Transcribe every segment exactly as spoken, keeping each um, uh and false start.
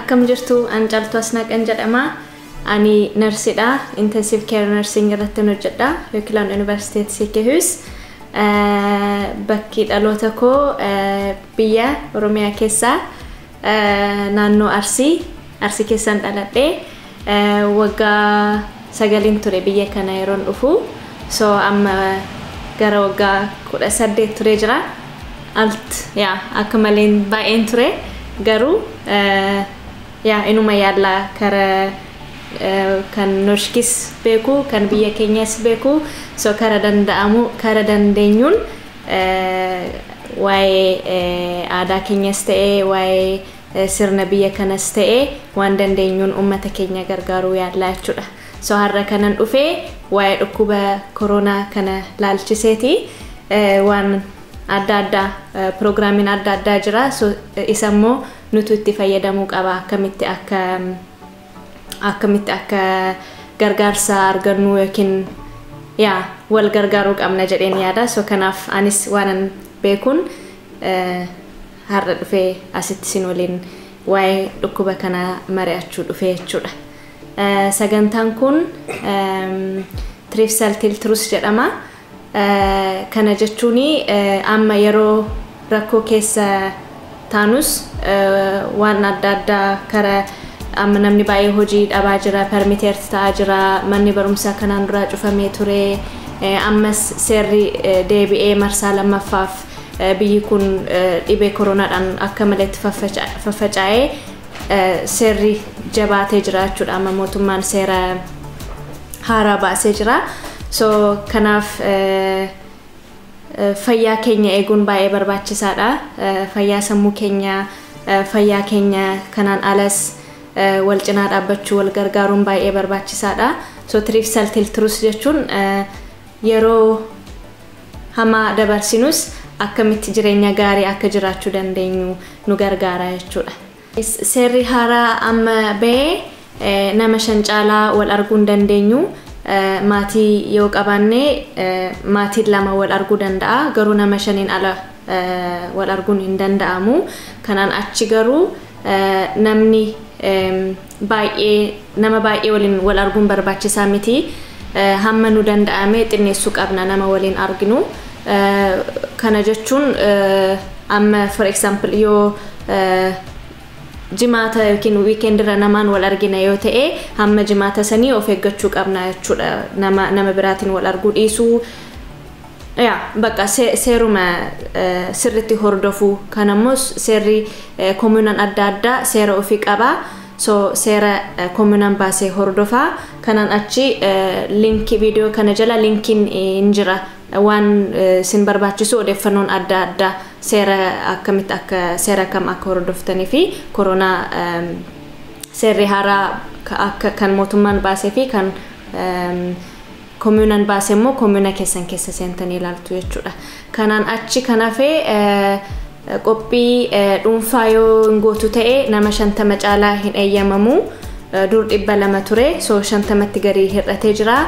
akkam jirtu an Caaltuu Asnaaqan jedhama. Ani nursidha, intensive care nursing irratti hojjedha Yookilaan University Seekehus. Bakki dhaloota koo biyya Oromiyaa keessa naannoo Arsii, Arsii keessan dhaladhe. Waggaa sagalin ture biyya kana yeroon dhufu. So amma gara waggaa kudha saddeet ture jira. Alt ya akka maleen baay'een ture garuu ya inuma yaalla kara kan noshkis beeku kan biyya keenyas beeku so kara danda'amu kara dandeenyuun waa'ee aadaa keenyas ta'e waa'ee sirna biyya kanas ta'e waan dandeenyuun ummata keenya gargaaruu yaalla jechuudha. So har'a kanan dhufee waa'ee dhukkuba corona kana laalchiseeti waan adda adda programin adda adda jira. So isammoo nuti itti fayyadamuu qaba akkamitti akka akkamitti akka gargaarsa argannu yookiin ya wal gargaaruu qabna jedheen yaada. So kanaaf anis waanan beekuun har'a dhufee asitti sin waliin waa'ee dhukkuba kana mari'achuu dhufee jechuudha. Sagantaan kun Trifsaltil Trus jedhama. Kana jechuuni amma yeroo rakkoo keessa taanus waan adda addaa kara amma namni baay'ee hojii dhabaa jira, permiteerti ta'aa jira, manni barumsaa kanaan dura cufamee ture, ammas seerri deebi'ee marsaa lammaffaaf biyyi kun dhibee koronaadhaan akka maleetti faffaca'ee seerri jabaatee jira jechuudha. Amma mootummaan seera haaraa baasee jira. So kanaaf fayyaa keenya eeguun baay'ee barbaachisaadha. Fayyaa sammuu keenya, fayyaa keenya kanaan alas wal cinaa dhaabbachuu wal gargaaruun baay'ee barbaachisaadha. So Trifsaltil Trus jechuun yeroo hamaa dabarsinus akkamitti jireenya gaarii akka jiraachuu dandeenyu nu gargaara jechuudha. Seerri haaraa amma ba'ee nama shan caalaa wal arguu hin dandeenyu. Maatii yoo qabaanne maatiin lama wal arguu danda'a, garuu nama shaniin ala wal arguun hin danda'amu. Kanaan achi garuu namni baay'ee nama baay'ee waliin wal arguun barbaachisaa miti. Hamma nu danda'ame xinneessuu qabna nama waliin arginu. Kana jechuun amma for example yoo jimaata yookiin weekend irra namaan wal argina yoo ta'e hamma jimaata sanii of eeggachuu qabna jechuudha. Nama nama biraatiin wal arguu dhiisuu ya bakka seeruma sirriitti hordofuu. Kanammoo seerri komunaan adda addaa seera ofii qaba. So seera komunaan baasee hordofaa. Kanaan achi linkii viidiyoo kana jala linkiin hin jira. Waan sin barbaachisu odeeffannoon adda addaa seera akkamitti akka seera kam akka hordoftanii fi koronaa seerri haaraa akka kan mootummaan baasee fi kan komunaan baasee immoo komuna keessan keessa seentanii ilaaltu jechuudha. Kanaan achi kanafee qophii dhuunfaa yoo hin gootu ta'e nama shantama caalaa hin eeyyamamu. Dur dhibba lama ture. So shantamatti garii hir'atee jira.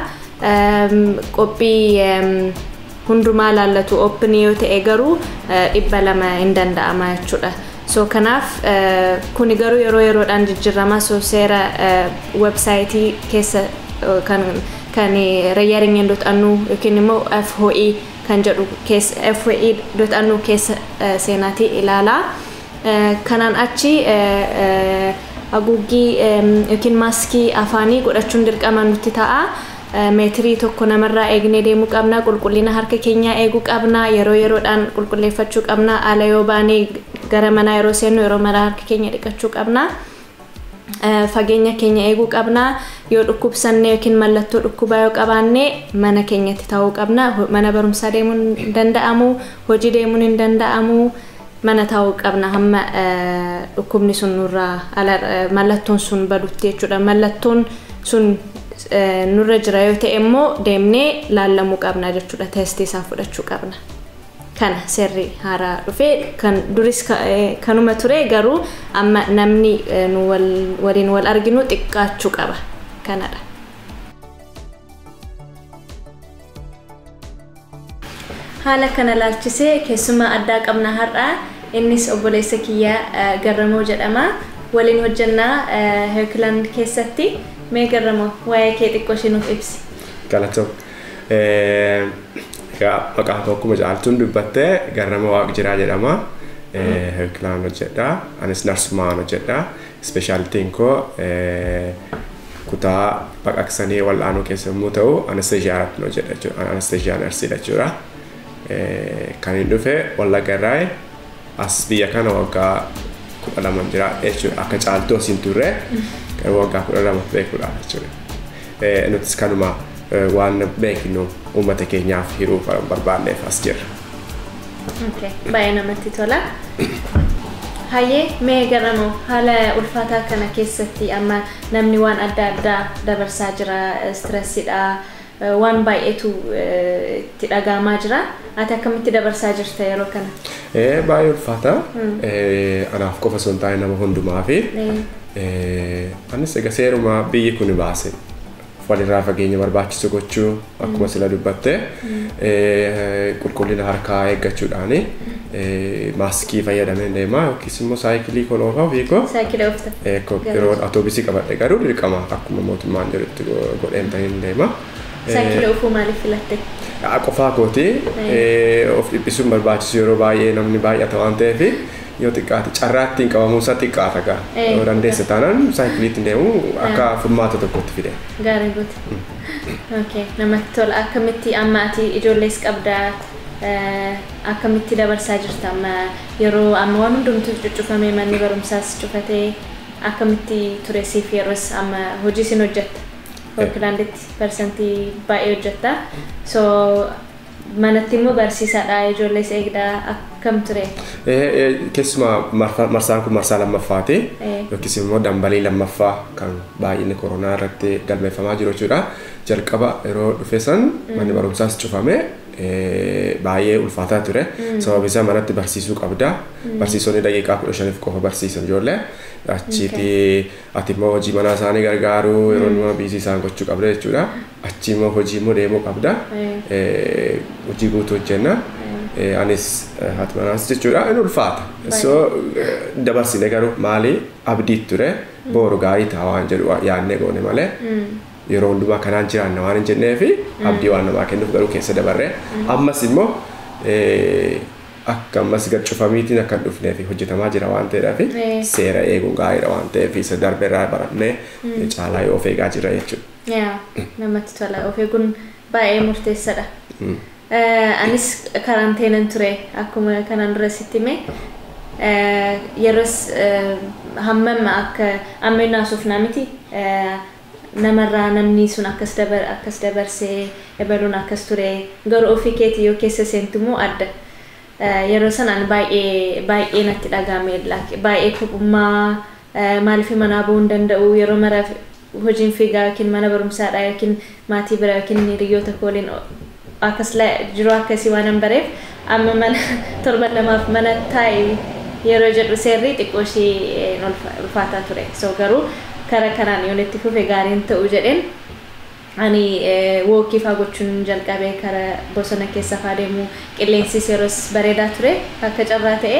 Qophii hundumaa laallatu open yoo ta'e garuu dhibba lama hin danda'ama jechuudha. So kanaaf kuni garuu yeroo yeroodhaan jijjiirama. So seera websaayitii keessa kan kan reyaringen dot a n u yookiin immoo f o e kan jedhu keessa f o e dot a n u keessa seenaatii ilaala. Kanaan achi haguuggii yookiin maaskii afaanii godhachuun dirqama nutti ta'a. Meetirii tokko namarraa eegnee deemuu qabna. Qulqullina harka keenyaa eeguu qabna. Yeroo yeroodhaan qulqulleeffachuu qabna. Ala yoo baanee gara manaa yeroo seennu yeroo mara harka keenya dhiqachuu qabna. Fageenya keenya eeguu qabna. Yoo dhukkubsanne yookiin mallattoo dhukkubaa yoo qabaanne mana keenyatti taa'uu qabna. Mana barumsaa deemuun hin danda'amu, hojii deemuun hin danda'amu. Mana taa'uu qabna hamma dhukkubni sun nurraa mallattoon sun badutti jechuudha. Mallattoon sun nurra jira yoo ta'e immoo deemnee laallamuu qabna jechuudha. Testii isaa fudhachuu qabna. Kana seerri haaraa dhufee kan duris kanuma ture garuu amma namni nu waliin wal arginu xiqqaachuu qaba. Kanadha. Haala kana laalchisee keessumaa addaa qabna har'a. Innis obboleessa kiyya Garramoo jedhama. waliin hojjannaa Herculand keessatti mee garramoo waa'ee kee xiqqoo ishee nuuf ibsi. Galatoo. Egaa maqaa tokkuma caaltuun dubbattee Garramoo Waaqjiraa jedhama. Herculand hojjedha. Anis narsumaan hojjedha. Ispeeshaalitiin koo kutaa baqaqsanii wal'aanuu keessa yommuu ta'u anesteeziyaatti hojjedha jechuudha. Anesteeziyaan narsiidha jechuudha. Kan hin dhufe Wallagga irraa as biyya kana waggaa kudha lama jira jechuudha. Akka caaltuu asiin turre garuu waggaa kudha lama beekuudha jechuudha. Nutis kanuma waan beeknu uummata keenyaaf hiruuf barbaanneef as jirra. Okay, baay'ee namatti tola. Hayyee mee Garramoo haala ulfaataa kana keessatti amma namni waan adda addaa dabarsaa jira, stressiidha, waan baay'eetu itti dhagahamaa jira. Ati akkamitti dabarsaa jirta yeroo kana? Eh baay'ee ulfaata. Anaaf qofa osoo hin taane nama hundumaa fi anis egaa seeruma biyyi kun baase. Walirraa fageenya barbaachisu gochuu akkuma sila dubbatte qulqullina harkaa eeggachuudhaani maaskii fayyadamee deemaa yookiis immoo saayikilii koloofa ofiikoo saayikilii oofta yeroo atoobisii qabadhe garuu dirqama akkuma mootummaan jedhutti godheen ta'een deema. Saayikilii oofuu maaliif filatte? Qofaa kooti of dhiphisuun barbaachisu yeroo baay'ee namni baay'ata waan ta'eef yoo xiqqaate carraattiin qabamuusaa xiqqaata gaa yoo dandeesse taanaan saayikiliitti deemu akka furmaata tokkotti fide. Gaarii gooti. Okay, namatti tola. Akkamitti amma ati ijoollees qabdaa akkamitti dabarsaa jirta amma yeroo amma waan hundumtuu cuccufamee manni barumsaas cufatee akkamitti ture siif yeroos amma hojii sin hojjetta? Herculanditti persentii baay'ee hojjetta. So manatti immoo barsiisaadha ijoollees eegdaa akkam ture? Keessumaa marsaan kun marsaa lammaffaati yookiis immoo dambalii lammaffaa kan baay'inni koronaa irratti galmeeffamaa jiru jechuudha. Jalqaba yeroo dhufe san manni barumsaas cufame baay'ee ulfaataa ture. Sababni isaa manatti barsiisuu qabda. Barsiisonni daqiiqaa kudha shaniif qofa barsiisan ijoollee. Achiiti ati immoo hojii manaa isaanii gargaaruu yeroo nama biisii isaan gochuu qabda jechuudha. Achi immoo hojii immoo deemuu qabda. Hojii guutuu hojjenna. Anis haati manaas jechuudha inni ulfaata. So dabarsine garuu maali abdii ture boru gaarii ta'a waan jedhu yaadne goone malee. Yeroo hundumaa kanaan jiraanna waan hin jennee fi abdii waan namaa kennuuf garuu keessa dabarre. Ammas immoo akka ammas gad cufamiitiin akka hin dhufnee fi hojjetamaa jira waan ta'eedhaaf seera eeguun gaariidha waan ta'eef isa darbe irraa barannee caalaa yoo of eegaa jira jechuudha. Yaa namatti tola. Of eeguun baay'ee murteessaadha. Anis karanteenan ture akkuma kanaan dura sitti hime yeroos hammam akka amma naasuuf namiti namarraa namni sun akkas dabar akkas dabarsee ebaluun akkas ture garuu ofii keetii yoo keessa seentummoo adda. Yeroo sanaan baay'ee baay'ee natti dhagahame baay'ee kophummaa maaliif manaa bu'uu hin danda'u yeroo mara hojiin fiigaa yookiin mana barumsaadha yookiin maatii bira yookiin hiriyoota koo waliin akkas jiru akkasii waan hin bareef amma mana torban lamaaf mana taa'e yeroo jedhu seerri xiqqoo ishee ulfaataa ture. So garuu kara kanaan yoo itti fufe gaariin ta'u jedheen ani wookii faa gochuun jalqabee kara bosona keessa faa deemu qilleensis yeroos bareedaa ture akka carraa ta'e.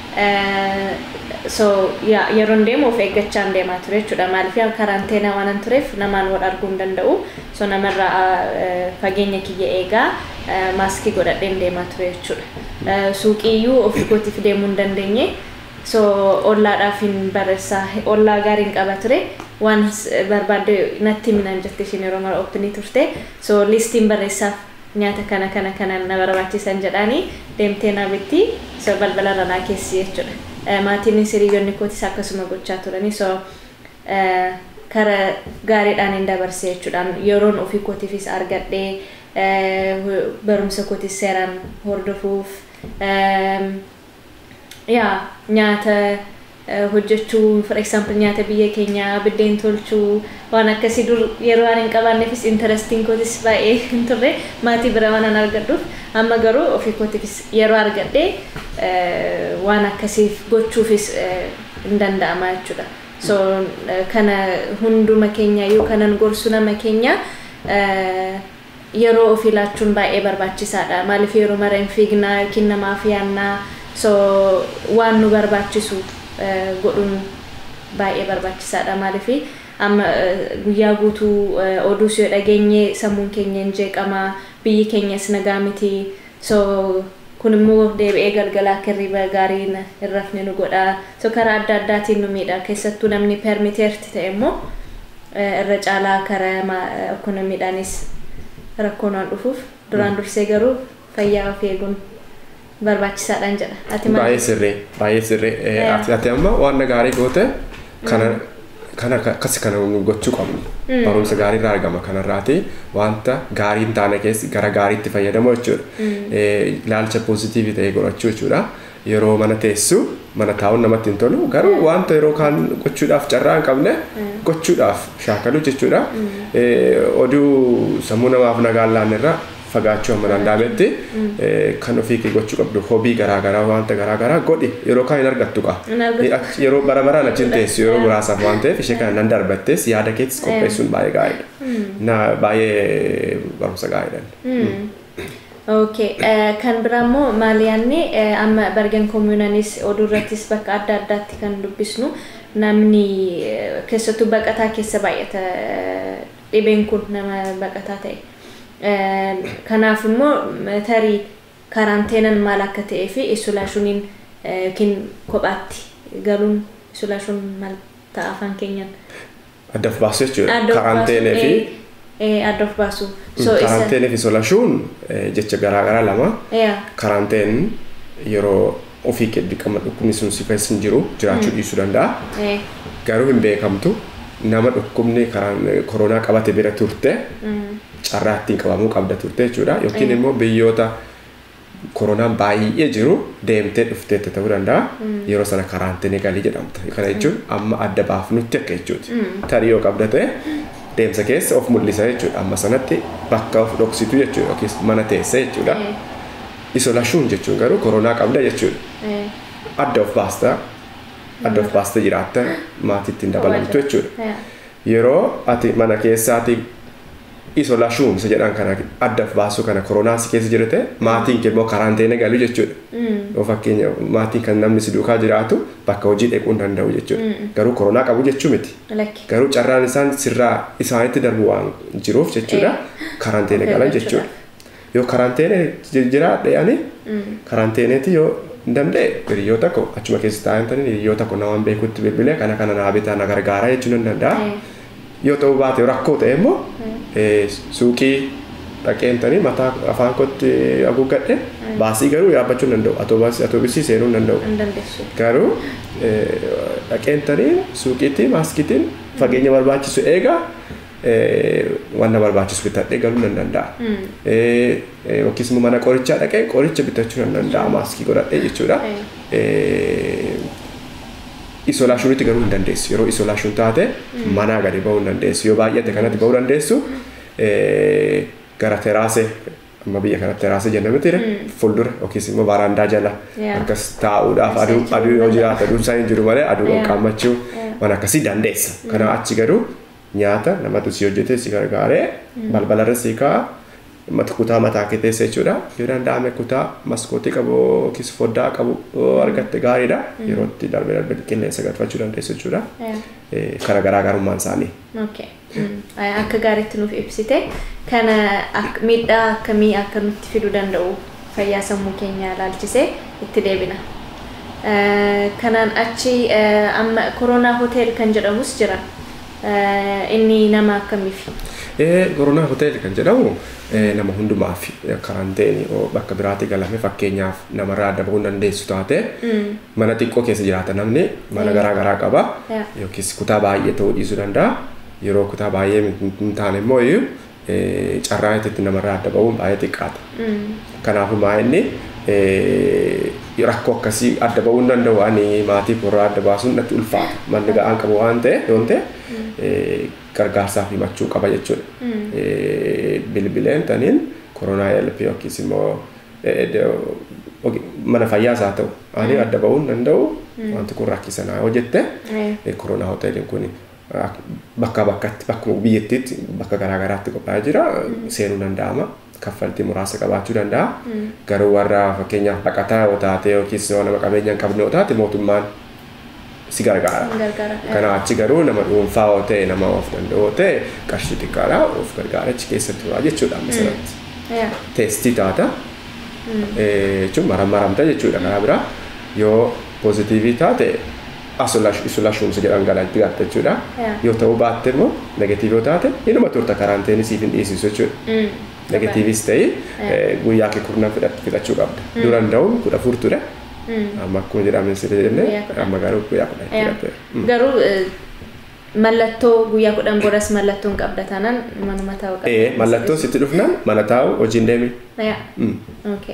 So yeroon deemu of eeggachaan deemaa ture jechuudha. Maaliif karanteenaa waan hin tureef namaan wal arguu hin danda'u. So namarraa fageenya kiyya eegaa maaskii godhadheen deemaa ture jechuudha. Suuqiyyuu ofii kootiif deemuu hin dandeenye. So ollaadhaaf hin barreessaa ollaa gaariin qaba ture. Waan barbaadde natti minan jette isheen yeroo mara oopinii turte. So listiin barreessaaf nyaata kana kana kana na barbaachisan jedhaanii deemtee na bitti so balbala ranaa keessi jechuudha. Maatiin hiriyoonni kootis akkasuma gochaa turanii so kara gaariidhaan hin dabarse jechuudha. Yeroon ofii kootiifis argadhee barumsa kootis seeraan hordofuuf yaa nyaata hojjechuu for example nyaata biyya keenya biddeen tolchuu waan akkasii dur yeroo waan hin qabaanneefis interesting kootis baay'ee hin turre maatii bira waan argadhuuf amma garuu ofii kootiifis yeroo argadhee waan akkasiif gochuufis hin danda'ama jechuudha. So kana hunduma keenya yoo kanan gorsu nama keenya yeroo ofii laachuun baay'ee barbaachisaadha. Maaliif yeroo mara hin fiignaa yookiin namaaf yaannaa so waan nu barbaachisu godhuun baay'ee barbaachisaadha maaliif amma guyyaa guutuu oduu yoo dhageenye sammuun keenya hin jeeqamaa biyyi keenyas nagaa miti so kun immoo deebi'ee galgalaa kirriba gaarii hin rafne nu godha so karaa adda addaatiin nu miidha keessattuu namni permiteerti ta'e immoo irra caalaa karaa ekonomiidhaanis rakkoon waan dhufuuf duraan dursee garuu fayyaa of eeguun barbaachisaadhaan jedha. Ati maal? Baay'ee sirrii baay'ee sirrii ati ati amma waan gaarii goote kana kana akkasi kana gochuu qabnu barumsa gaarii irraa argama kanarraati wanta gaarii hin taane keessa gara gaariitti fayyadamu jechuudha ilaalcha poozitiivii ta'e godhachuu jechuudha yeroo mana teessu mana taa'uun namatti hin tolu garuu wanta yeroo kaan gochuudhaaf carraa hin qabne gochuudhaaf shaakalu jechuudha oduu sammuu namaaf nagaan laannerra fagaachuu amma danda'ametti kan ofii kee gochuu qabdu hobbii garaa garaa wanta garaa garaa godhi yeroo kaan hin argattu qa yeroo bara baraan achiin teessu yeroo muraasaaf waan ta'eef ishee kana nan darbattes yaada keettis qopheessuun baay'ee gaariidha na baay'ee barumsa gaariidha. Okay, kan birammo maaliyaanni amma Bergen communanis oduu irrattis bakka adda addaatti kan dubbisnu namni keessattuu baqataa keessa baay'ata dhibeen kun nama baqataa ta'e. Kanaaf immoo tarii karanteenan maal akka ta'ee fi isolaashiniin yookiin kophaatti galuun isolaashin maal ta'a afaan keenyaan adda of baasu jechuudha karanteenee fi adda of baasu. Karanteenee fi isolaashin jecha garaa garaa lama karanteen yeroo ofii keetti qaama dhukkubni sun si keessa hin jiru jiraachuu dhiisuu danda'a garuu hin beekamtu nama dhukkubni koronaa qabate bira turte carraattiin qabamuu qabda turte jechuudha yookiin immoo biyyoota koronaan baay'ee jiru deemtee dhufteetti ta'uu danda'a yeroo sana karanteenee galii jedhamta kana jechuun amma adda baafnutti akka jechuuti tarii yoo qabda ta'e deemsa keessa of mul'isa jechuudha amma sanatti bakka of dhoksitu jechuudha yookiin mana teessa jechuudha isolaashin jechuun garuu koronaa qabda jechuudha adda of baasta adda of baasta jiraatta maatiitti hin dabalamtu jechuudha yeroo ati mana keessaati isolaashin isa jedhan kana adda of baasu kana koronaa si keessa jirate maatiin kee immoo karanteenee galuu jechuudha yoo fakkeenya maatiin kan namni si duukaa jiraatu bakka hojii dhaquu hin danda'u jechuudha garuu koronaa qabu jechuu miti garuu carraan isaan sirraa isaanitti darbu waan jiruuf jechuudha karanteenee galan jechuudha yoo karanteenee jiraadhe ani karanteeneeti yoo hin danda'e hiriyoota koo achuma keessa taa'an hiriyoota koo namaan beekutti bilbilee kana kana naa bitaa na gargaara jechuun hin danda'a yoo ta'uu baate rakkoo ta'e immoo suuqii dhaqeentanii mataa afaan kootti haguuggadhe baasii garuu yaabbachuu hin danda'u atoobisii seenuu hin danda'u garuu dhaqeentanii suuqiitti maaskiitiin fageenya barbaachisu eegaa waan barbaachisu bitadhee galuu hin danda'a yookiis immoo mana qorichaa dhaqee qoricha bitachuu hin danda'a maaskii godhadhee jechuudha isolaashinitti garuu hin dandeessu yeroo isolaashin taate manaa gadi ba'uu hin dandeessu yoo baay'ate kanatti ba'uu dandeessu gara teraasee amma biyya kanatti teraasee jennamiti fuuldura yookiis immoo baraandaa jala akkas taa'uudhaaf aduu aduu yoo jiraate aduun isaa hin jiru malee aduu qaamachuu waan akkasii dandeessa kana achi garuu nyaata namatu si hojjete si gargaaree balbalarra si kaa'a mata kutaa mataa kee teessa jechuudha yoo danda'ame kutaa maskootii qabu yookiis foddaa qabu argatte gaariidha yeroo itti darbee darbee qilleensa galfachuu dandeessu jechuudha kara garaa garummaan isaanii. Akka gaariitti nuuf ibsite kana miidhaa akkamii akka nutti fiduu danda'u fayyaa sammuu keenyaa ilaalchisee itti deebina. Kanaan achi amma koronaa hotel kan jedhamus jira inni nama akkamiif? Koronaa hotel kan jedhamu nama hundumaaf karanteenii bakka biraatti galame fakkeenyaaf namarraa adda bahuu dandeessu taate mana xiqqoo keessa jiraata namni mana garaa garaa qaba yookiis kutaa baay'ee ta'uu dhiisuu danda'a yeroo kutaa baay'ee hin taane immoo carraa itti namarraa adda bahuun baay'ee xiqqaata kanaafuu maa'inni rakkoo akkasii adda bahuu hin danda'u ani maatii korraa adda baasuun natti ulfaata manni ga'aan qabu waan ta'e yoo ta'e gargaarsaaf himachuu qaba jechuudha. Bilbileen taniin koronaa elpi yookiis immoo mana fayyaas haa ta'u ani adda bahuu hin danda'u wanti kun rakkisanaa yoo jette koronaa hoteeliin kun bakka bakkatti bakkuma biyyattiitti bakka garaa garaatti qophaa'ee jira seenuu danda'ama kaffaltii muraasa qabaachuu danda'a garuu warra fakkeenyaaf baqataa yoo taate yookiis nama qabeenya hin qabne yoo taate mootummaan si gargaara. Gargaara. Kana achi garuu nama dhuunfaa yoo ta'e nama of danda'u ta'e qarshii xiqqaadhaa of gargaara achi keessatti turaa jechuudha amma sanatti. Teestii taata. Jechuun marammaramta jechuudha karaa biraa yoo poozitiivii taate isolashuumsa jedhan galatti galta jechuudha. Yoo ta'uu baatte immoo negatiivii yoo taate inuma turta karaanteenii siif hin dhiisisu jechuudha. Negatiivis ta'e guyyaa kee kurnan fudhachuu qabda. Duran da'uun kudha afur ture. Amma akkuma jedhamu sirrii jennee amma garuu guyyaa kudhan fudhatte. Garuu mallattoo guyyaa kudhan boras mallattoon qabda taanaan manuma taa'uu qabda. Ee mallattoo sitti dhufnaan mana taa'u hojiin deemi. Okay.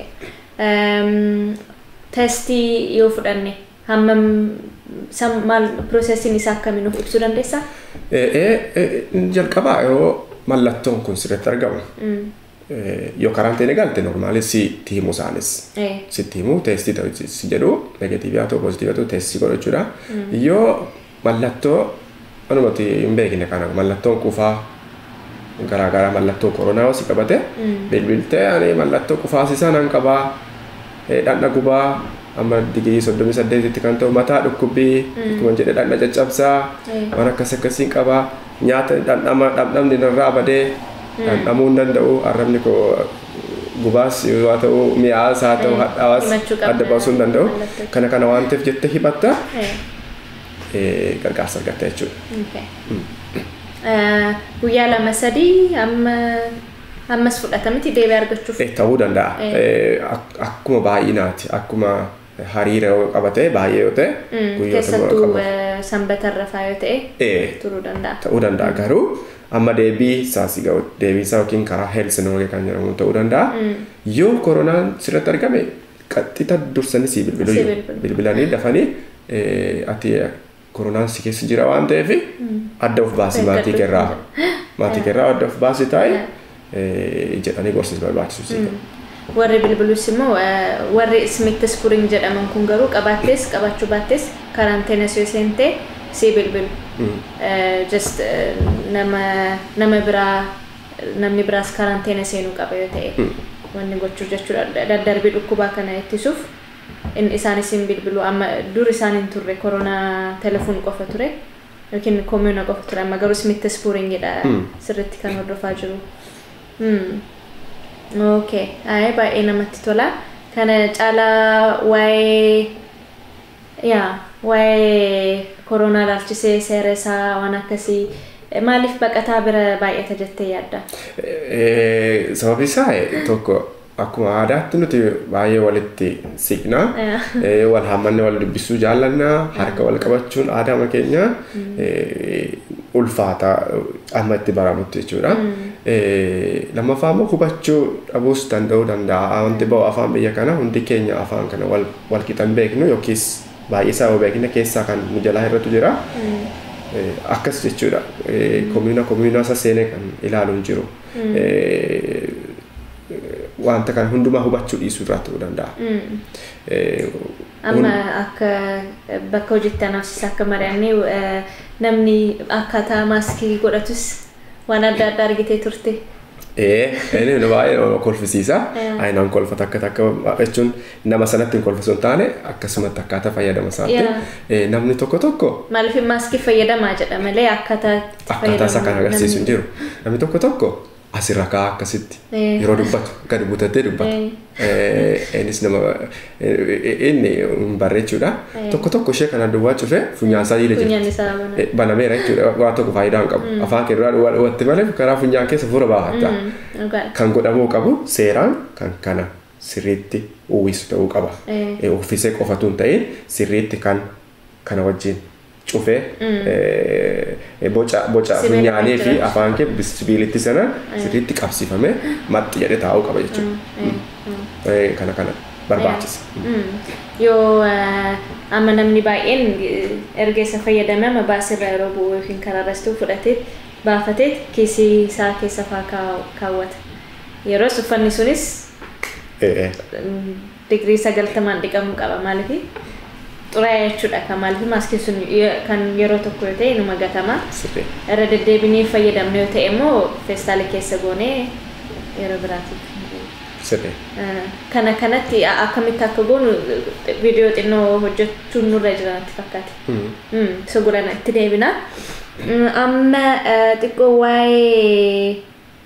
Testii yoo fudhanne hammam maal piroosesiin isaa akkamiin of ibsuu dandeessaa? Jalqabaa yoo mallattoon kun sirriitti argamu. Yoo karaanteenii galte normaali sitti himu isaanis. Sitti himu teestii si jedhu negatiivii haa ta'u poozitiivii haa ta'u teestii godhachuudha. Yoo mallattoo anumatti hin beekne kana mallattoon qufaa garaagaraa mallattoo koronaa si qabate bilbiltee ani mallattoo qufaa isaa nan qabaa dhadha gubaa amma digirii soddomii saddeetitti kan ta'u mataa dhukkubbii akkuma jedhe dhadha caccabsaa waan akkas akkasiin qabaa nyaata dhandhamni narraa badee dhandhamuu hin danda'u arrabni koo gubaas yoo ta'u mi'aas haa ta'u hadhaawas adda baasuu hin danda'u kana kana waan ta'eef jettee himatta gargaarsa argatta jechuudha. Guyyaa lama sadii amma ammas fudhatamti deebii argachuuf ta'uu danda'a. Akkuma baay'inaati akkuma hariira yoo qabate baay'ee yoo ta'e keessattuu sanbata rafaa yoo ta'e turuu danda'a. Ta'uu danda'a garuu amma deebii isaas ga'u deebii isaa yookiin karaa heelsinooge kan jedhamu ta'uu danda'a. Yoo koronaan sirratti argame qaxxita dursanii si bilbilu bilbilanii dafanii ati koronaan si keessa jira waan ta'eef adda of baasii maatii keerraa maatii keerraa adda of baasii taa'e jedhanii gorsiis barbaachisu. Warri bilbilus immoo warri Smith Spring jedhaman kun garuu qabaattees qabaachuu baattees karanteena yoo seente si bilbilu. Just nama nama biraa namni biraas karanteena seenuu qaba yoo ta'e wanni gochuu jechuudha. Daddarbii dhukkubaa kana ittisuuf inni isaanis hin bilbilu amma dur isaan hin turre koronaa telefoon qofa ture yookiin koomina qofa ture amma garuu Smith Spring jedha sirriitti kan hordofaa jiru. Okay, ay baay'ee namatti tola. Kana caalaa waa'ee yaa waa'ee koronaa laalchisee seera isaa waan akkasii maaliif baqataa bira baay'ata jettee yaadda? Sababi isaa tokko akkuma aadaatti nuti baay'ee walitti siqnaa wal hammanne wal dubbisuu jaallannaa harka wal qabachuun aadaa keenya ulfaata amma itti baramutti jechuudha. Lammaffaa immoo hubachuu dhabuus danda'uu danda'a wanti ba'u afaan biyya kana hundi keenya afaan kana wal wal qixan beeknu yookiis baay'ee isaa beekna keessaa kan nu jalaa irratti jira. Akkas jechuudha. Koomina koomina isa seenee kan ilaaluun jiru. Wanta kan hundumaa hubachuu dhiisuu irraa ta'uu danda'a. Amma akka bakka hojjetti anaafsis akka mari'annee namni akkaataa maaskii godhatus waan adda addaa argitee turte. Ee, inni baay'ee kolfisiisa. Aynaan kolfata akka takka jechuun nama sanatti hin kolfisu hin taane akkasumatti akkaataa fayyadama isaatti. Namni tokko tokko maaliif maaskii fayyadamaa jedha malee akkaataa akkaataa isa kan agarsiisu hin jiru. Namni tokko tokko asirra kaa akkasitti yeroo dubbatu gadi butatee dubbata. Innis nama inni barreechuudha. Tokko tokko ishee kana duwwaa cufee funyaan isaa dhiira jirti. Banameera jechuudha waan tokko faayidaa hin qabu. Afaan keerraa watti malee karaa funyaan keessa fuula baafata. Kan godhamuu qabu seeraan kan kana sirriitti uwwisu ta'uu qaba. Uffisee qofatu hin ta'in sirriitti kan kana wajjin cufee boca boca funyaanii fi afaan kee sibiilitti sana sirriitti qabsiifamee maxxi jedhee taa'uu qaba jechuudha. Kana kana barbaachisa. Yoo amma namni baay'een erga isa fayyadamee amma baasirra yeroo bu'u yookiin karaarrastuu fudhatee baafatee kiisii isaa keessa fa'aa kaawwata. Yeroo uffanni sunis digirii sagaltamaan dhiqamuu qaba maaliif? Xuraa'aa jechuudha kan maaliif maaskii sun kan yeroo tokko yoo ta'e numa gatama. Irra deddeebinee fayyadamne yoo ta'e immoo feestaala keessa goonee yeroo biraatiif. Sirrii. Kana kanatti akkamitti akka goonu viidiyoo xinnoo hojjechuun nurra jira natti fakkaate. So gurana itti deebina. Amma xiqqoo waa'ee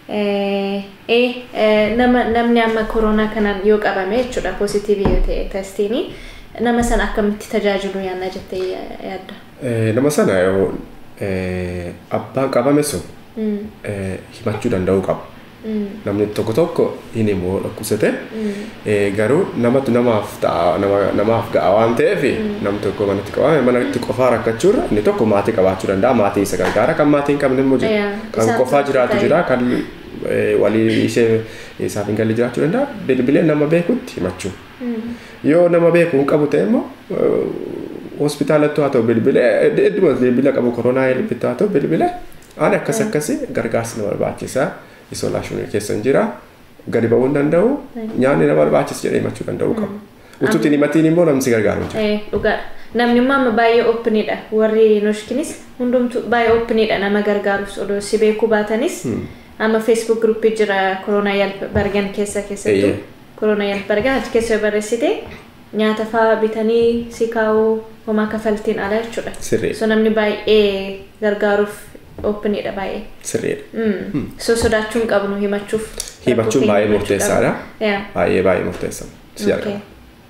nama namni amma koronaa kanaan yoo qabame jechuudha poozitiivii yoo ta'e testiini nama sana akkamitti tajaajilu yaanna jettee yaadda? Nama sana yoo abbaan qabame sun himachuu danda'uu qaba. Namni tokko tokko inni immoo dhukkubsate garuu namatu namaaf ta'a namaaf ga'a waan ta'eef namni tokko manatti qabame manatti qofaa rakkachuudha inni tokko maatii qabaachuu danda'a maatii isa gargaara kan maatii hin qabne immoo jira kan qofaa jiraatu jira kan walii ishee isaaf hin galle jiraachuu danda'a bilbilee nama beekutti himachuu yoo nama beeku hin qabu ta'e immoo hospitaalatti haa ta'u bilbilee idduma bilbila qabu koronaa ilbitti haa ta'u bilbilee ani akkas akkasi gargaarsa nama barbaachisaa isolation keessa jira gadi ba'uu danda'u nyaanni nama barbaachisa jedhee himachuu danda'uu qabu. Utuutiin himatiin immoo namni si gargaaru jira. Eh dhugaadha. Namni immoo baay'ee oopiniidha. Warri noshkinis hundumtu baay'ee oopiniidha nama gargaarus odoo si beekuu baatanis amma Facebook groupii jira Corona Yelp Bergen keessa keessattuu Corona Yelp Bergen achi keessa barreessite nyaata fa'aa bitanii si kaa'uu homaa kafaltiin ala jechuudha. Sirrii. So namni baay'ee gargaaruuf oopiniidha baay'ee. Sirriidha. So sodaachuun qabnu himachuuf. Himachuun baay'ee murteessaadha. Baay'ee baay'ee murteessa. Si argama.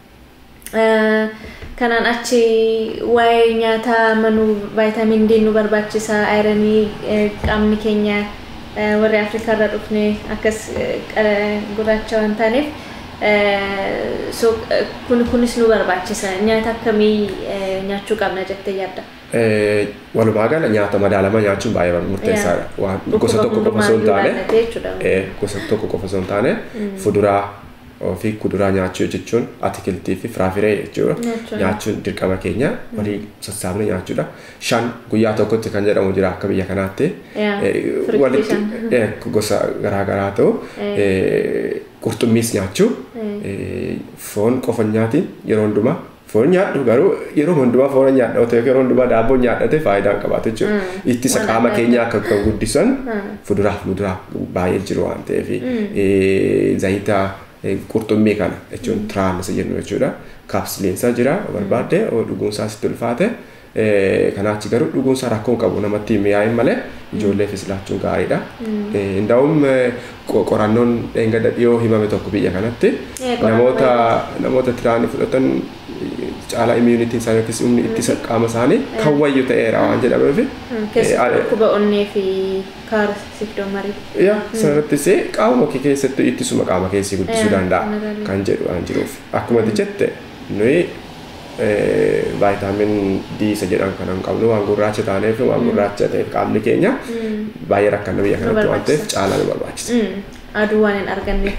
Kanaan achi waa'ee nyaata manuu vaayitaamin D nu barbaachisa ayiranii qaamni keenya warri Afrikaa irraa dhufne akkas gurraacha waan taaneef so kun kunis nu barbaachisa nyaata akkamii nyaachuu qabna jettee yaadda? Walumaa gala nyaata madaalama nyaachuun baay'ee murteessaadha. Waan gosa tokko qofa osoo hin taane gosa tokko qofa osoo hin taane fuduraa fi kuduraa nyaachuu jechuun atikiltii fi firaafiree jechuudha. Nyaachuun dirqama keenya walii sassaabne nyaachuudha. Shan guyyaa tokkotti kan jedhamu jira akka biyya kanaatti. Walitti gosa garaagaraa ta'u qurxummiis nyaachuu foon qofa nyaatiin yeroo hundumaa foon nyaadhu garuu yeroo hundumaa foon nyaadha otoo yeroo hundumaa daabboo nyaadhate faayidaa hin qabaatu jechuudha. Ittisa qaama keenya akka kan guddisan fuduraaf muduraa baay'ee jiru waan ta'eef zayitaa qurxummii kana jechuun tiraan isa jennu jechuudha. Kaapsiliinsa jira barbaadde dhuguunsaa sitti ulfaate kanaachi garuu dhuguunsaa rakkoo hin qabu namatti mi'aayin malee ijoolleefis laachuun gaariidha. Indaa'um qorannoon dheengadda dhiyoo himame tokko biyya kanatti namoota namoota tiraanii fudhatan caalaa immuunitiin isaanii yookiis humni ittisa qaama isaanii kan wayyu ta'eera waan jedhameef. Dhukkuba onnee fi kaara sikdoo marii. Yaa sanarrattis qaama kee keessatti ittisuma qaama keessi guddisuu danda'a kan jedhu waan jiruuf. Akkuma jette nuyi vaayitaamin D isa jedhan kan hin qabnu waan gurraacha taaneef waan gurraacha ta'eef qaamni keenya baay'ee rakkanna biyya kanatti waan ta'eef caalaa nu barbaachisa. Aduu waan hin arganneef.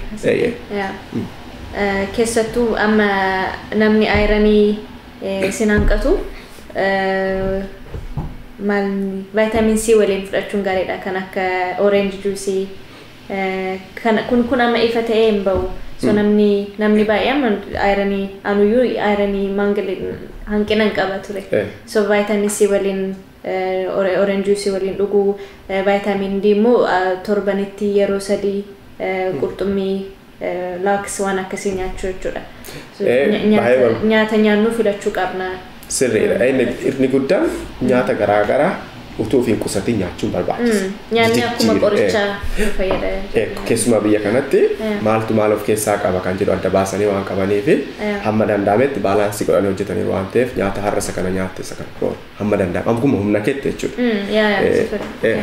Keessattuu amma namni ayiranii sin hanqatu maal vaayitaamin C waliin fudhachuun gaariidha kan akka orange juice kun kun amma ifa ta'ee hin ba'u. So namni namni baay'ee amma ayiranii anuyyuu ayiranii mangala hanqina hin qaba ture. So vaayitaamin C waliin orange juice waliin dhuguu vaayitaamin D immoo torbanitti yeroo sadii qurxummii laaks waan akkasii nyaachuu jechuudha. Nyaata nyaannu filachuu qabna. Sirriidha. Inni guddaan nyaata garaa garaa utuu fi qusatiin nyaachuun barbaachisa. Nyaanni akkuma qorichaa fayyada. Keessumaa biyya kanatti maaltu maal of keessaa qaba kan jedhu adda baasanii waan qabaniif hamma danda'ametti baalaansii godhanii hojjetaniiru waan ta'eef nyaata har'a isa kana nyaatte isa kana hamma danda'amu akkuma humna keetti jechuudha.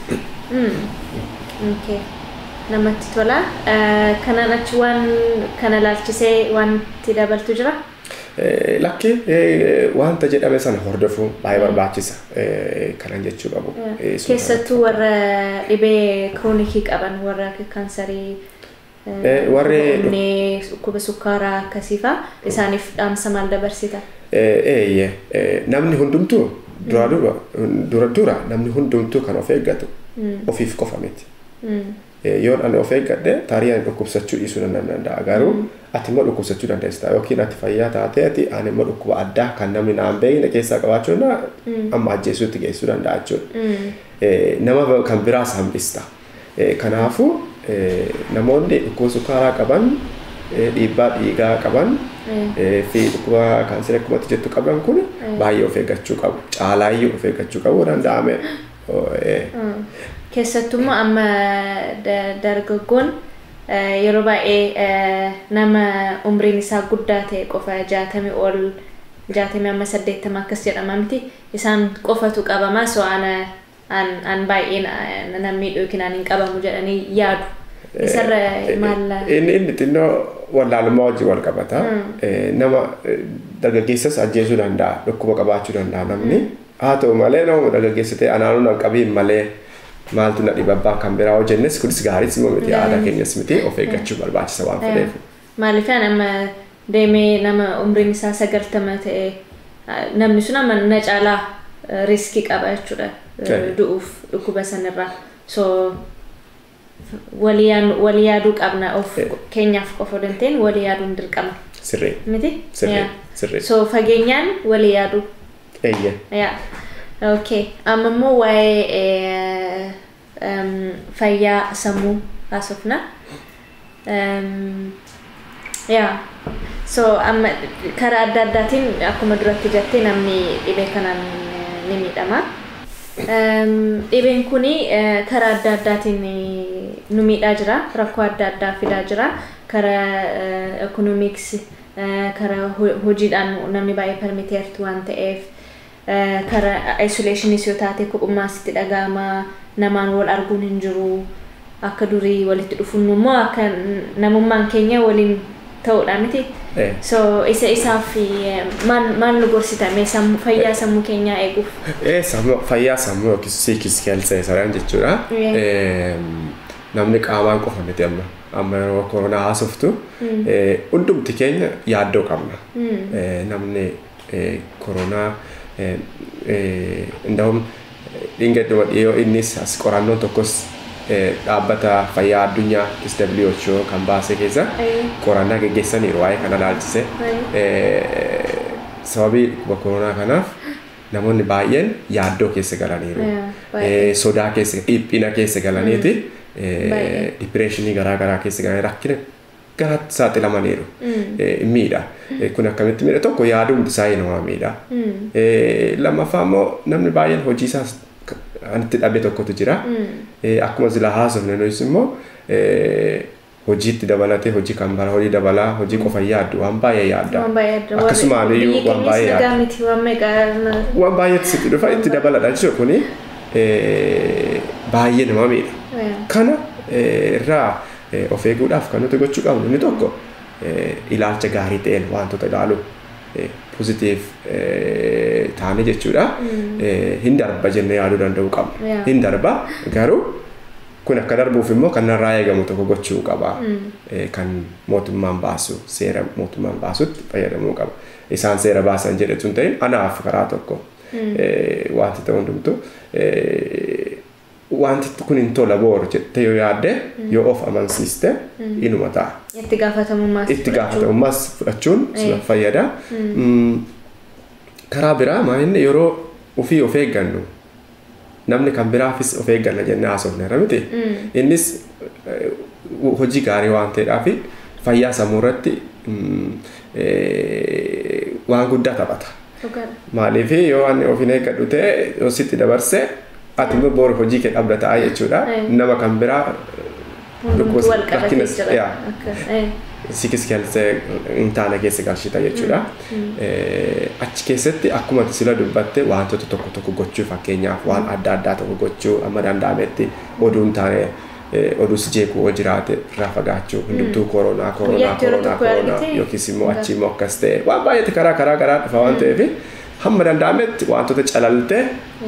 Namatti tola. Kanaan achi waan kana laalchisee wanti dabaltu jira? Lakki wanta jedhame sana hordofuun baay'ee barbaachisa kanan jechuu qabu. Keessattuu warra dhibee kiroonikii qaban warra kaansarii warri dhukkuba sukkaaraa akkasiifaa isaaniif dhaamsa maal dabarsita? Namni hundumtuu dura dura dura namni hundumtuu kan of eeggatu ofiif qofa miti. Yoo ani of eeggadhe tarii ani dhukkubsachuu dhiisuu nan danda'a garuu ati immoo dhukkubsachuu dandeessa yookiin ati fayyaa taatee ati ani immoo dhukkuba addaa kan namni naan beekne keessaa qabaachuun amma ajjeesuutti geessuu danda'a jechuudha. Nama kan biraas hambista. Kanaafuu namoonni dhukkuba sukkaaraa qaban dhiibbaa dhiigaa qaban fi dhukkuba kaansera akkuma jettu qaban kun baay'ee of eeggachuu qabu. Caalaayyuu of eeggachuu qabu danda'ame. Keessattummoo amma dargaggoon yeroo baay'ee nama umriin isaa guddaa ta'e qofa jaatamii ol jaatamii amma saddeettama akkas jedhama miti isaan qofatu qabamaa so ana an an baay'ee namni dhookinaan hin qabamu jedhanii yaadu. Isarra maal inni inni xinnoo wallaalummaa wajjin wal qabata. Nama dargaggeessas ajjeesuu danda'a dhukkuba qabaachuu danda'a namni haa ta'u malee nama dargaggeessa ta'e anaanuun hin qabiin malee maaltu na dhibabbaa kan biraa hojjennes kunis gaariis immoo miti aadaa keenyas miti of eeggachuu barbaachisa waan fedheef. Maaliif nama deemee nama umriin isaa sagaltama ta'e namni sun amma na caalaa riskii qaba jechuudha du'uuf dhukkuba sanirraa. So waliyaan walii yaaduu qabna of keenyaaf qofa danteen walii yaaduun dirqama. Sirrii. Miti? Sirrii. Sirrii. So fageenyaan walii yaaduu. Eeyya. Yeah. Okay. Amma immoo waa'ee fayyaa sammuu haasofna. Yeah. So amma karaa adda addaatiin akkuma duratti jettee namni dhibee kanaan ni miidhama. Dhibeen kuni karaa adda addaatiin nu miidhaa jira. Rakkoo adda addaa fidaa jira. Karaa economics, karaa hojiidhaan namni baay'ee permiteertu waan ta'eef. Karaa isolationis yoo taate kophummaa sitti dhaga'ama namaan wal arguun hin jiru akka durii walitti dhufuun immoo akka namummaan keenya waliin ta'uudha miti. So isa isaaf maal maal nu gorsitame fayyaa sammuu keenyaa eeguuf? Fayyaa sammuu yookiin siikis keelsa isaan jechuudha. Namni qaamaan qofa miti amma amma yeroo koronaa haasoftu hundumti keenya yaaddoo qabna. Namni koronaa እንደውም ድንገት ወዲዮ ኢኒስ አስቆራኖ ተኮስ dhaabbata fayyaa addunyaa S W H O kan baase keessa koronaa geggeessaniiru waa'ee kana ilaalchise sababii koronaa kanaaf namoonni baay'een yaaddoo keessa galaniiru sodaa keessa dhiphina keessa galaniiti depressionii garaa garaa keessa galanii rakkina gara saaxilamaniiru miidha kun akkamitti miidha tokko yaaduun isaa nama miidha lammaffaa immoo namni baay'een hojii isaa anti dhabe tokkotu jira akkuma zila haasofne nuus immoo hojiitti dabalatee hojii kan bara hojii dabalaa hojii qofa yaaddu waan baay'ee yaadda akkasuma abiyyuu waan baay'ee yaadda waan baay'eetti sitti dhufa itti dabaladha jechuudha kuni baay'ee nama miidha kana irraa of eeguudhaaf kan nuti gochuu qabnu inni tokko ilaalcha gaarii ta'een wantoota ilaalu positive taane jechuudha hin darba jennee yaaduu danda'uu qabna hin darba garuu kun akka darbuuf immoo kan narraa eegamu tokko gochuu qaba kan mootummaan baasu seera mootummaan baasutti fayyadamuu qaba isaan seera baasan jedhetu hin ta'in anaaf karaa tokko wanti ta'u hundumtu wanti kun hin tola boor jettee yoo yaadde yoo of amansiiste inuma ta'a. Itti gaafatamummaas itti gaafatamummaas fudhachuun sila fayyada. Karaa biraa maalinni yeroo ofii of eeggannu namni kan biraafis of eegganna jennee haasofneera miti. Innis hojii gaarii waan ta'eedhaaf fayyaa sammuu irratti waan guddaa taphata. Maaliif yoo waan of hin eeggadhu ta'e yoo sitti dabarse ati immoo boru hojii kee dhabdataa jechuudha nama kan biraa rakkinas siikis keelsa hin taane keessa galchita jechuudha achi keessatti akkuma sila dubbatte wantoota tokko tokko gochuu fakkeenyaaf waan adda addaa tokko gochuu amma danda'ametti oduu hin taane oduu si jeequu jiraate irraa fagaachuu hundumtuu koronaa koronaa koronaa koronaa yookiis immoo achi immoo akkas ta'e waan baay'eetti karaa karaa garaa dhufa waan ta'eef hamma danda'ametti wantoota calalte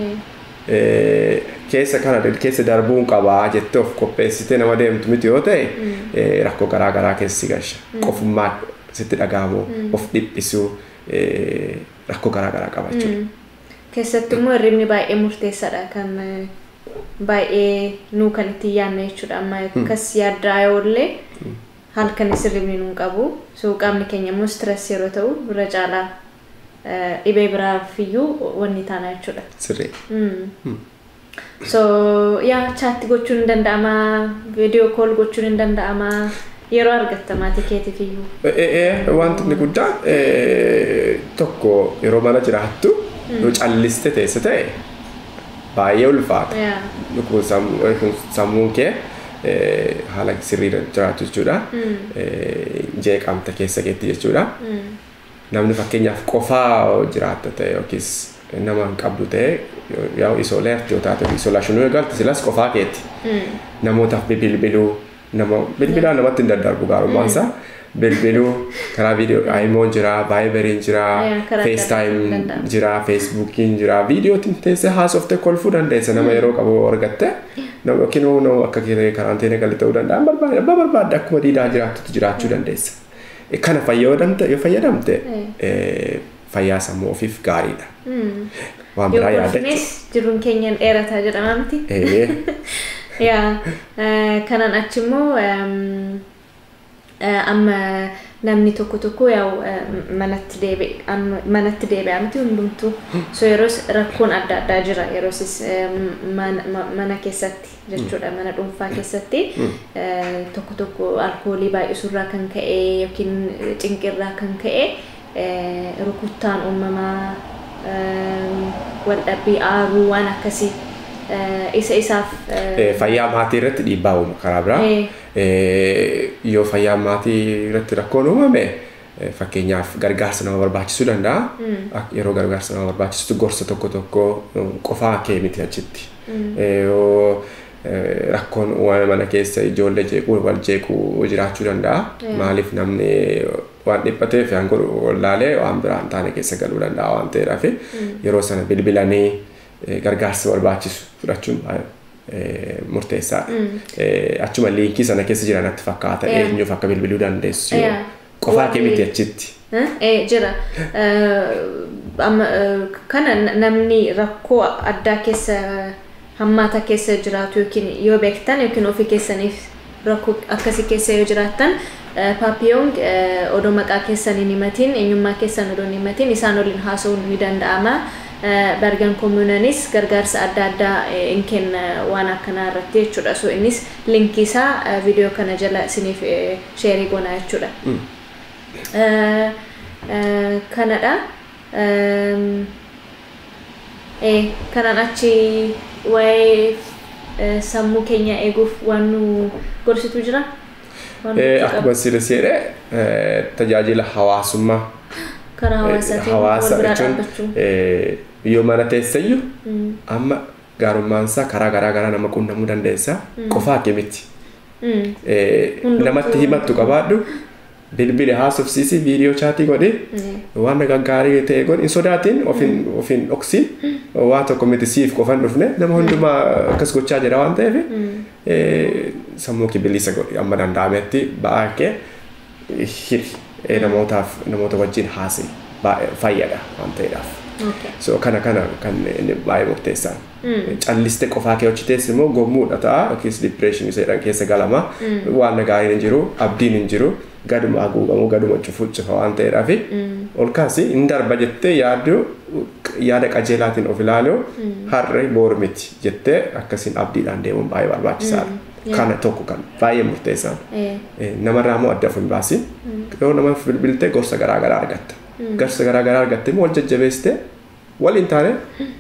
keessa kana keessa darbuun qabaa jettee of qopheessitee nama deemtu miti yoo ta'e rakkoo garaa garaa keessa galcha qofummaa sitti dhagahamu of dhiphisuu rakkoo garaa garaa qabaachuu keessatti immoo hirribni baay'ee murteessaadha kan baay'ee nuu kan itti yaadne jechuudha amma akkas yaaddaa yoollee halkanis hirribni nuun qabu soo qaamni keenya immoo stress yeroo ta'u irra caalaa dhibee biraaf iyyuu wanni taana jechuudha. Sirrii. So yaa chat gochuun hin danda'ama, video call gochuun hin danda'ama. Yeroo argattamaa tikeetiif iyyuu. Eh wanti inni guddaan tokko yeroo mana jiraattu yoo calliste teesse ta'e baay'ee ulfaata. Kun sammuun kee haala sirriidha jiraatu jechuudha. Jeeqamta keessa keetti jechuudha. Namni fakkeenyaaf qofaa jiraatta ta'e yookiis nama hin qabdu ta'e yoo isoleerti yoo taate isolaashinuu eegalti silas qofaa keetti. Namootaaf bilbiluu nama bilbilaa namatti hin daddarbu gaarummaan isaa bilbiluu karaa viidiyoo aayimoon jira vaayiberiin jira feestaayiim jira feesbuukiin jira viidiyootiin teessee haasoftee kolfuu dandeessa nama yeroo qabu argatte nama yookiin nama akka karantiina galee ta'uu danda'a barbaadde abbaa barbaadde akkuma diidaa jiraattutti jiraachuu dandeessa. Kana fayyadamte yoo fayyadamte fayyaa sammuu ofiif gaariidha. Waan biraa yaadachuudha. Jiruun keenyan dheerataa jedhama miti. Yeah, kanan achimmoo amma namni tokko tokko yaa manatti deebi manatti deebi'aa miti hundumtuu so yeroos rakkoon adda addaa jira yeroosis mana keessatti jechuudha mana dhuunfaa keessatti tokko tokko alkoolii baay'isuurraa kan ka'e yookiin cinqirraa kan ka'e rukuttaan uumamaa waldhabbii aaruu waan akkasii isa isaaf fayyaa maatii irratti dhiibbaa uuma karaa biraa yoo fayyaa maatii irratti rakkoon uumame fakkeenyaaf gargaarsa nama barbaachisuu danda'a yeroo gargaarsa nama barbaachisutti gorsa tokko tokko qofaa kee miti achitti yoo rakkoon uumame mana keessa ijoollee jeequu wal jeequu jiraachuu danda'a maaliif namni waan dhiphateef hanga wallaalee waan biraa hin taane keessa galuu danda'a waan ta'eedhaaf yeroo sana bilbilanii gargaarsa barbaachisu fudhachuun murteessaadha. Achuma liinkii sana keessa jiran natti fakkaata eenyuuf akka bilbiluu dandeessu qofaa kee miti achitti. Jira. Kana namni rakkoo addaa keessa hammaata keessa jiraatu yookiin yoo beektan yookiin ofii keessaniif rakkoo akkasii keessa yoo jiraattan Papillon odoo maqaa keessanii himatiin eenyummaa keessan odoo himatiin isaan waliin haasa'uun ni danda'ama. Bergen kommunanis gargaarsa adda addaa in kenna waan akkanaa irratti jechuudha. So innis linkii isaa viidiyoo kana jala isiniif sheerii goona jechuudha. Kanadha. Kanaan achi waa'ee sammuu keenya eeguuf waan nu gorsitu jira? Akkuma sirriidha tajaajila hawaasummaa karaa hawaasaatiin wal bira dhaabbachuu yoo mana teessayyuu amma gaarummaan isaa karaa garaa garaa nama qunnamuu dandeessa qofaa kee miti namatti himattu qabaadhu bilbili haasofsiisi viidiyoo chaatii godhi waan gaggaarii ta'e godhi hin sodaatin ofiin dhoksiin waa tokko miti siif qofan dhufne nama hundumaa akkas gochaa jira waan ta'eef sammuu kee bilisa godhi amma danda'ametti ba'aa kee hiri namootaaf namoota wajjin haasa'e fayyada waan ta'eedhaaf. So kana kana kan baay'ee murteessaa. Calliste qofaa kee hojjetees immoo gommuudha ta'a yookiis depression isa keessa galama waan gaariin hin jiru abdiin hin jiru gaduma haguugamu gaduma cufu cufa waan ta'eedhaaf ol kaasi hin darba jettee yaadu yaada qajeelaatiin of ilaaluu har'a boor miti jettee akkasiin abdiidhaan deemuun baay'ee barbaachisaadha. Kana tokko kan baay'ee murteessaa. Namarraa immoo adda of hin baasin yoo nama bilbiltee gorsa garaa garaa argatta. Gorsa garaa garaa argattee immoo wal jajjabeessitee wal hin taane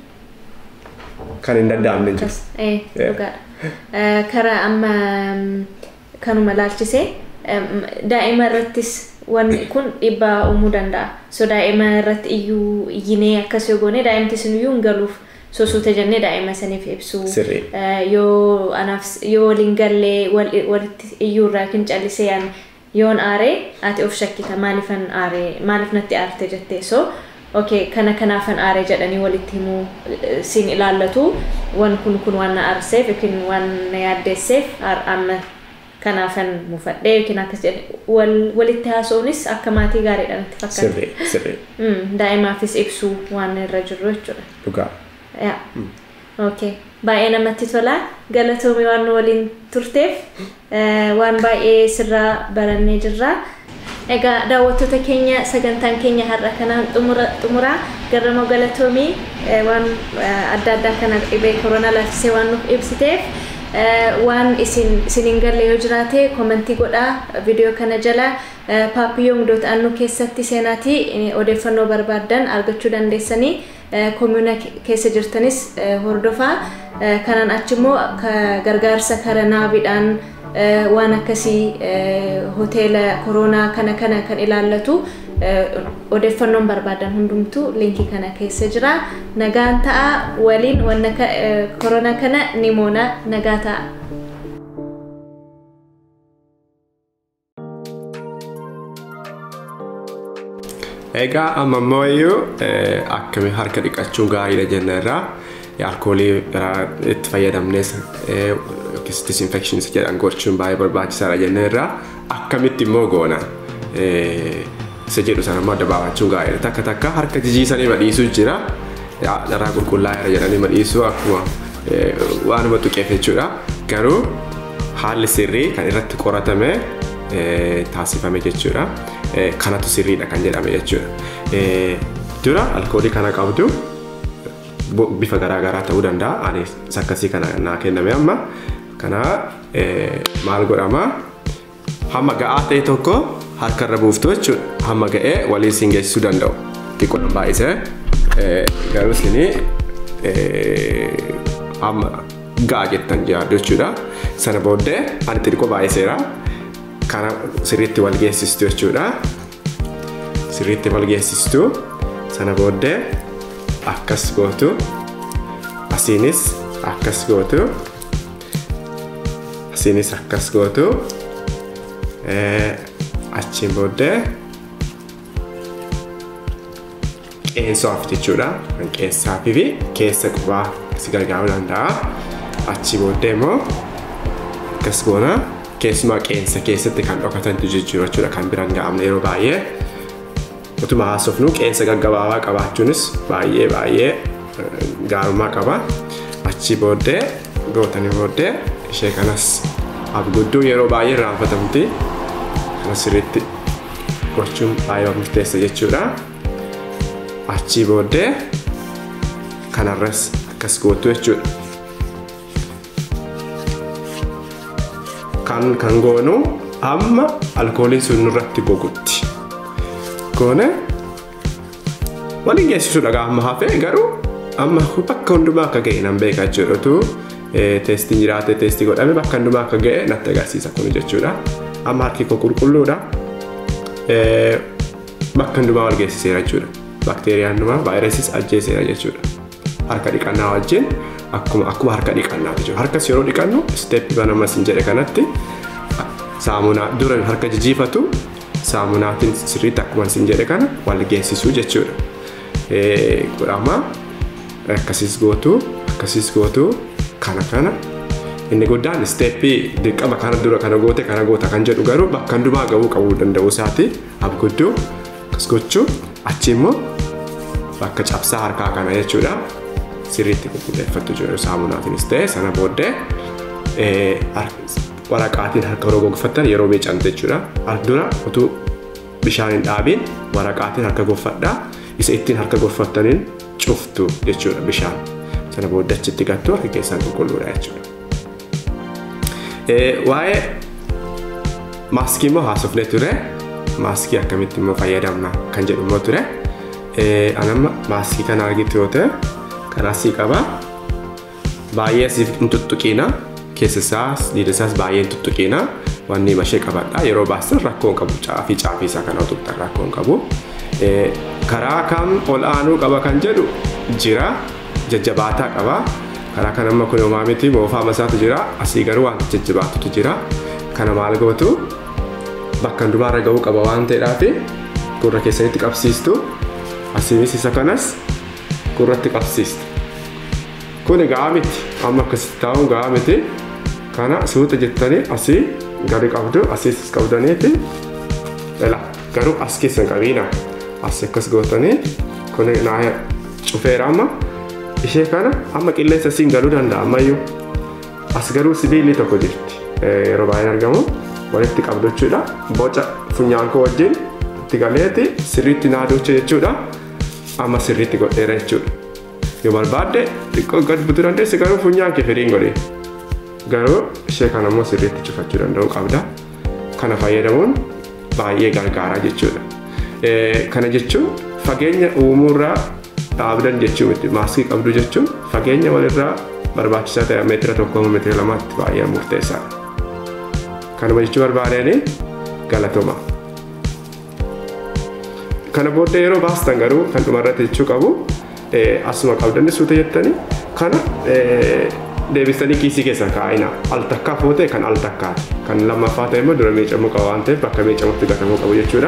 kan hin danda'amne hin jiru. Karaa amma kanuma laalchisee daa'ima irrattis wanni kun dhiibbaa uumuu danda'a. So daa'ima irratti iyyuu iyyinee akkas yoo goone daa'imti sun iyyuu hin galuuf sosuuta jennee daa'ima saniif ibsuu yoo anaaf yoo waliin gallee walitti iyyuu irraa kan callisee yaan yoon aaree ati of shakkita maalifan aaree maalif natti aarte jettee so okay kana kanaafan aaree jedhanii walitti himuu siin ilaallatu wan kun kun waan na aarseef yookiin waan na yaaddeesseef amma kanaafan mufadhee yookiin akkas jedhe walitti haasa'uunis akka maatii gaariidhaan itti fakkaata. Sirrii sirrii. Daa'imaafis ibsuu waan irra jiru jechuudha. Dhugaa. Yeah. Okay. Baay'ee namatti tola. Galatoomii waan waliin turteef waan baay'ee sirraa barannee jirra. Egaa daawwattoota keenya sagantaan keenya har'a kanaan xumura xumura garramoo galatoomii waan adda addaa kana dhibee koronaa laalchisee waan nuuf ibsiteef waan isin isiniin galle yoo jiraate komentii godhaa viidiyoo kana jala papiyong dot anu keessatti seenaatii odeeffannoo barbaadan argachuu dandeessanii koomuna keessa jirtanis hordofaa kanaan achimmoo gargaarsa karaa naaviidhaan waan akkasii hoteela koronaa kana kana kan ilaallatu odeeffannoon barbaadan hundumtuu linkii kana keessa jira. Nagaan ta'a waliin wanna koronaa kana ni moona nagaa ta'a. Egaa amma mooyyuu akkami harka dhiqachuu gaariidha jenneerra. Alkoolii itti fayyadamnes disinfections jedhan gochuun baay'ee barbaachisaadha jenneerra. Akkamitti immoo goona isa jedhu sana immoo adda baafachuun gaariidha. Takka takka harka jijiisanii madhiisuu jira. Dharraa qulqullaa'eera jedhanii madhiisuu akkuma waanuma tuqeef jechuudha. Garuu haalli sirrii kan irratti qoratame taasifame jechuudha. Kanatu sirriidha kan jedhame jechuudha. Dura alkoolii kana qabdu bifa garaagaraa ta'uu danda'a. Ani sakkasii kana naa kenname amma kana maal godhama hamma ga'aa ta'e tokko harka irra buuftu jechuudha. Hamma ga'ee walii siin geessisuu danda'u. Xiqqoon baay'isee garuu isinii hamma ga'a jettan jaaddu jechuudha. Sana booddee ani xiqqoo baay'iseera. Kana sirriitti wal geessistu jechuudha. Sirriitti wal geessistu sana booddee akkas gootu asiinis akkas gootu asiinis akkas gootu achiin booddee qeensaaf jechuudha. Kan qeensaafii fi keessa qubaa si gargaaruu danda'a. Achii booddee immoo akkas goona. Keessumaa qeensa keessatti kan dhokatantu jechuudha kan biraan ga'amne yeroo baay'ee utuma haasofnu qeensa gaggabaabaa qabaachuunis baay'ee baay'ee gaarummaa qaba. Achii booddee gootanii booddee ishee kanas abgudduu yeroo baay'ee irraanfatamti. Kanas sirriitti gochuun baay'ee murteessa jechuudha. Achii booddee kanarras akkas gootu jechuudha. Kan kan goonu amma alkooliin sun nurratti gogutti. Goone waliin geessisuudha amma hafee garuu amma bakka hundumaa akka ga'e nan beeka jechuudha. Teestiin jiraate teestii godhame bakka hundumaa akka ga'e natti agarsiisa kun jechuudha. Amma harki koo qulqulluudha. Bakka hundumaa wal geessiseera jechuudha. Bakteeriyaan hundumaa vaayirasiis ajjeeseera jechuudha. Harka dhiqannaa wajjin akkuma akkuma harka dhiqannaati jechuudha. Harkas yeroo dhiqannu steepii banama sin jedhe kanatti saamunaa dura harka jijiifatu saamunaatiin sirriitti akkuma sin jedhe kana wal geessisuu jechuudha. Godhama akkasiis gootu akkasiis gootu kana kana inni guddaan steepii dirqama kana dura kana goote kana goota kan jedhu garuu bakka hundumaa ga'uu qabuu danda'u isaati abgudduu akkas gochuu achi immoo bakka cabsaa harkaa kana jechuudha. Sirriitti qulqulleeffatu jiru saamunaatiinis ta'e sana booddee waraqaatiin harka yeroo gogfattan yeroo miicamte jechuudha. Dura utuu bishaan hin dhaabiin waraqaatiin harka goffadhaa. Isa ittiin harka goffattaniin cuftu jechuudha bishaan. Sana booddee achitti gattu harka keessaan qulqulluudha jechuudha. Waa'ee maaskii immoo haasofnee ture. Maaskii akkamitti immoo fayyadamna kan jedhu immoo ture. Anamma maaskii kana argitu yoo ta'e kanasii qaba. Baay'ee siif hin tuttuqiina. Keessa isaas dhiira isaas baay'ee hin tuttuqiina. Wanni mashee qabadha. Yeroo baasan rakkoo hin qabu. Caafii caafii isaa kana tuttuqan rakkoo hin qabu. Karaa kam ol aanuu qaba kan jedhu jira. Jajjabaataa qaba. Karaa kan amma kun homaa miti moofaa masaatu jira. Asii garuu wanta jajjabaatutu jira. Kana maal gootu bakka hundumaarra ga'uu qaba waan ta'eedhaafi gurra keessanitti qabsiistu. Asiinis isa kanas gurratti qabsiistu. Kun gahaa miti. Amma akkasitti taa'uun gahaa miti. Kana suuta jettanii asii gadi qabdu asiis qabdaniiti. Ela garuu as keessa hin qabiina. As akkas gootanii kun naa cufeera amma ishee kana amma qilleensa siin galuu danda'a ammayyuu as garuu sibiilli tokko jirti yeroo baay'ee argamu walitti qabdu jechuudha boca funyaan koo wajjin itti galeeti sirriitti naaduuche jechuudha amma sirriitti godheera jechuudha yoo barbaadde xiqqoo gad butuu dandeessi garuu funyaan kee fedhiin godhee garuu ishee kana immoo sirriitti cufachuu danda'uu qabda kana fayyadamuun baay'ee gargaara jechuudha kana jechuun fageenya uumuurraa dhaabdan jechuu miti maaskii qabdu jechuun fageenya walirraa barbaachisaa ta'e meetira tokkoo meetira lamaatti baay'ee murteessaadha. Kanuma jechuu barbaadeen galatoma. Kana booddee yeroo baastan garuu kan dhumarratti jechuu qabu asuma qabdanni suuta jettanii kana deebistanii kiisii keessan kaa'ina al takkaa fuutee kan al takkaati kan lammaffaa ta'e immoo dura miicamuu qaba waan ta'eef bakka miicamutti gatamuu qabu jechuudha.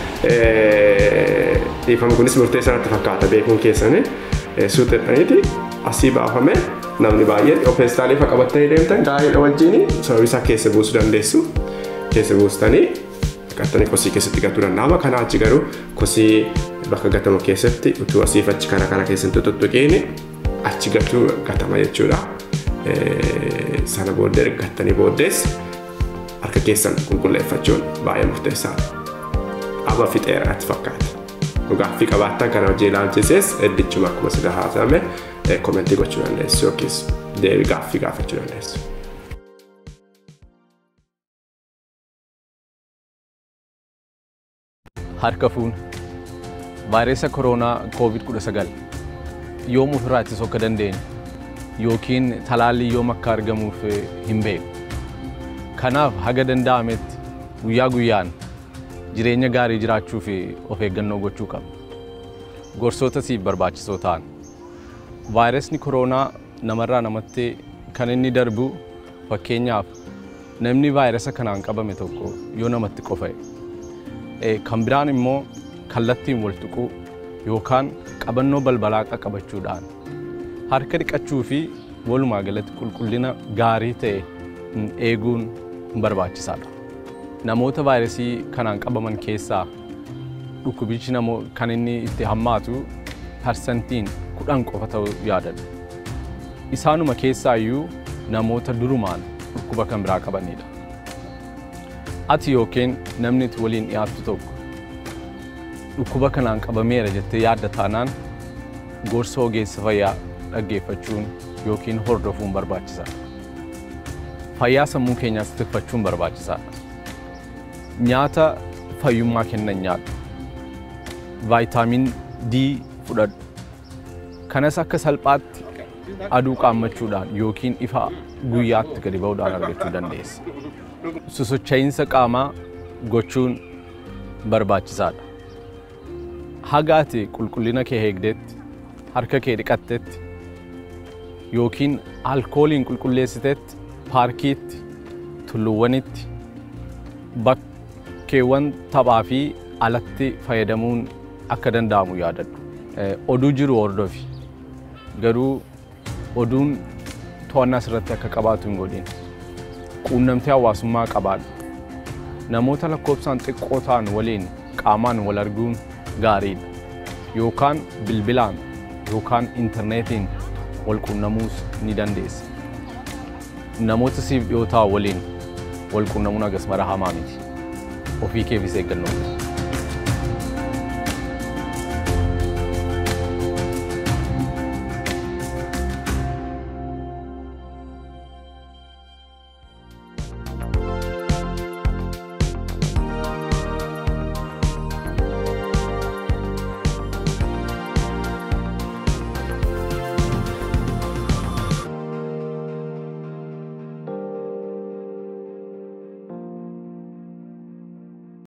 Dhiifama kunis murteessaa natti fakkaata beekuun keessanii suuta jedhaniiti asii baafame namni baay'een opeestaalii fa qabattanii deemtan gaariidha wajjin sababii isaa keessa buusuu dandeessu keessa buustanii qattanii kosii keessatti gatuu danda'ama kanaa achi garuu kosii bakka gatamu keessatti utuu asiif achi kana kana keessatti tuttuqiini achi gatuu gatama jechuudha sana booddee gattanii booddees harka keessan qulqulleeffachuun baay'ee murteessaadha. Aba fixeera ati fakkaata. Gaaffii qabaattan kana hojii ilaalchisees eddichuma akkuma sida haasa'ame komentii gochuu dandeessu yookiis deebii gaaffii gaafachuu dandeessu. Harka fuun vaayirasii koronaa koovid kudha sagal yoom ofirraa ittisuu akka dandeenyu yookiin talaallii yoom akka argamuuf hin beeku. Kanaaf haga danda'ametti guyyaa guyyaan jireenya gaarii jiraachuu fi of eeggannoo gochuu qabna. Gorsoota siif barbaachisoo ta'an. Vaayirasni koronaa namarraa namatti kan inni darbu fakkeenyaaf namni vaayirasa kanaan qabame tokko yoo namatti qofa'e. Kan biraan immoo kallattiin wal tuquu yookaan qabannoo balbalaa qaqqabachuudhaan harka dhiqachuu fi walumaa galatti qulqullina gaarii ta'e eeguun barbaachisaadha. Namoota vaayirasii kanaan qabaman keessaa dhukkubichi kan inni itti hammaatu parsantiin kudhan qofa ta'uu yaadadha. Isaanuma keessaayyuu namoota durumaan dhukkuba kan biraa qabanidha. Ati yookiin namni itti waliin dhiyaattu tokko dhukkuba kanaan qabameera jettee yaadda taanaan gorsa ogeessa fayyaa dhaggeeffachuun yookiin hordofuun barbaachisaadha. Fayyaa sammuu keenyaas tikfachuun barbaachisaadha. Nyaata fayyummaa kennan nyaadhu. Vaayitaamin D fudhadhu. Kanas akka salphaatti aduu qaammachuudhaan yookiin ifa guyyaatti gadi ba'uudhaan argachuu dandeessa. Sosocha'iinsa qaamaa gochuun barbaachisaadha. Haga ati qulqullina kee eegdetti, harka kee dhiqattetti yookiin alkooliin qulqulleessitetti, paarkiitti, tulluuwwanitti, bakkeewwan taphaa fi alatti fayyadamuun akka danda'amu yaadadhu. Oduu jiru hordofi. Garuu oduun to'annaa irratti akka qabaatu hin godhin. Quunnamtii hawaasummaa qabaadhu. Namoota lakkoofsaan xiqqoo ta'an waliin qaamaan wal arguun gaariidha. Yookaan bilbilaan yookaan intarneetiin wal quunnamuus ni dandeessa. Namoota siif dhiyoo ta'an waliin wal quunnamuun agas mara hamaa miti. Ofii keefis eeggannoo.